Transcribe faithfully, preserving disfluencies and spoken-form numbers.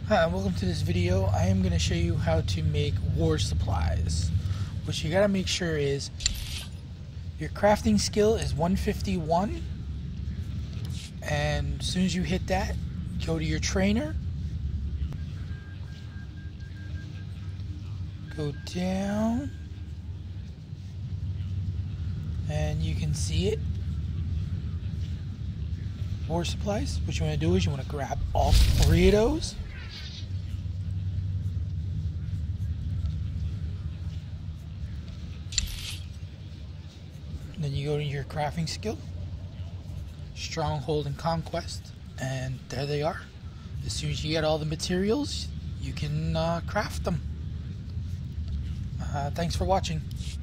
Hi, welcome to this video. I am going to show you how to make war supplies. What you got to make sure is your crafting skill is one fifty-one, and as soon as you hit that, go to your trainer, go down, and you can see it. War supplies. What you want to do is you want to grab all three of those. Then you go to your crafting skill, stronghold and conquest, and there they are. As soon as you get all the materials, you can uh, craft them. Uh, thanks for watching.